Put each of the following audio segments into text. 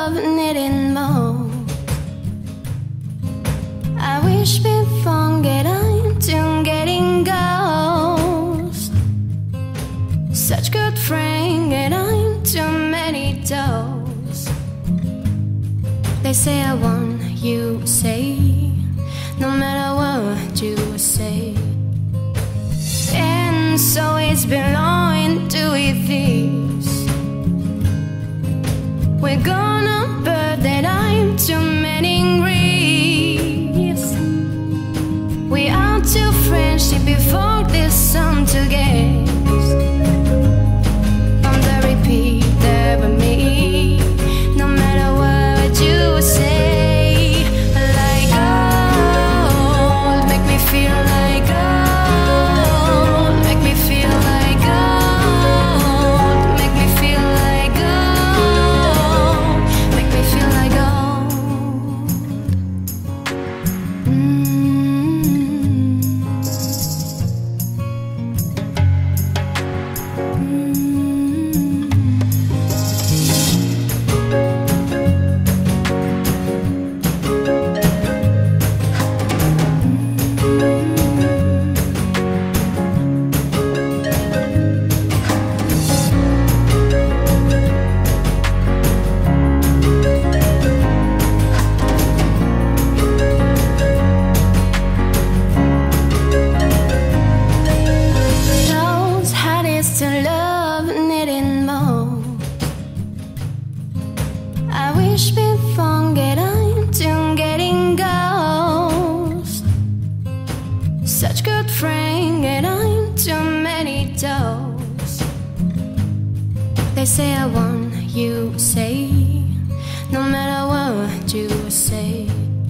love needing more. I wish before getting to getting ghost. Such good friend getting too many toes. They say I want you say, no matter what you say. And so it's belonging to this. We're gonna burn that I'm too many reefs. We are too friendship before this song to get. On the repeat, never me. No matter what you say, like gold, make me feel like gold, make me feel like gold, make me feel like gold, make me feel like gold. To love needing more. I wish before getting to getting ghost. Such good friend getting too many toes. They say I want you say, no matter what you say.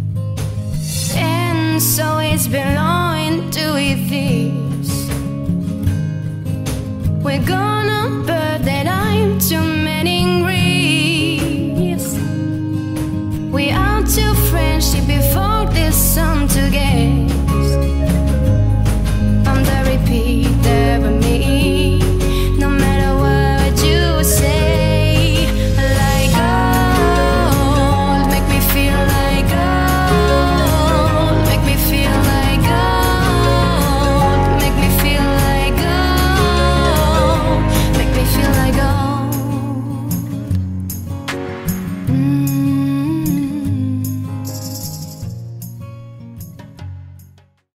And so it's belonging to this. We're gonna burn